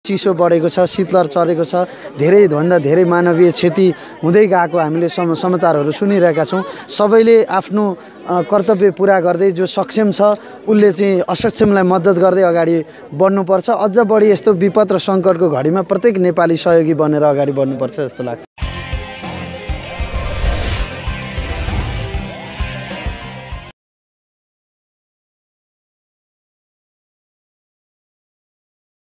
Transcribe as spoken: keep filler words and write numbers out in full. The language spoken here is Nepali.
चिसो बढेको छ, शीतलहर चढेको छ, धेरैभन्दा धेरै मानवीय क्षति हुँदै गएको हामीले सम समाचारहरू सुनिरहेका छौँ। सबैले आफ्नो कर्तव्य पुरा गर्दै जो सक्षम छ उसले चाहिँ असक्षमलाई मद्दत गर्दै अगाडि बढ्नुपर्छ। अझ बढी यस्तो विपद र सङ्कटको घडीमा प्रत्येक नेपाली सहयोगी बनेर अगाडि बढ्नुपर्छ जस्तो लाग्छ।